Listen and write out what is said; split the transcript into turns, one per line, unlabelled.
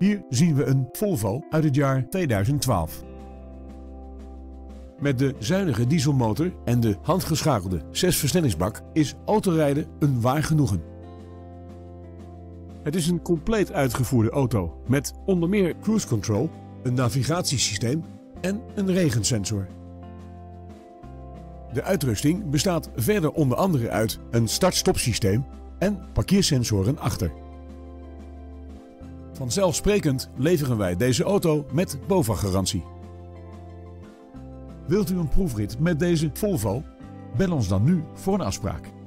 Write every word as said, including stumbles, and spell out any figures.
Hier zien we een Volvo uit het jaar tweeduizend twaalf. Met de zuinige dieselmotor en de handgeschakelde zesversnellingsbak is autorijden een waar genoegen. Het is een compleet uitgevoerde auto met onder meer cruise control, een navigatiesysteem en een regensensor. De uitrusting bestaat verder onder andere uit een start-stop systeem en parkeersensoren achter. Vanzelfsprekend leveren wij deze auto met BOVAG-garantie. Wilt u een proefrit met deze Volvo? Bel ons dan nu voor een afspraak.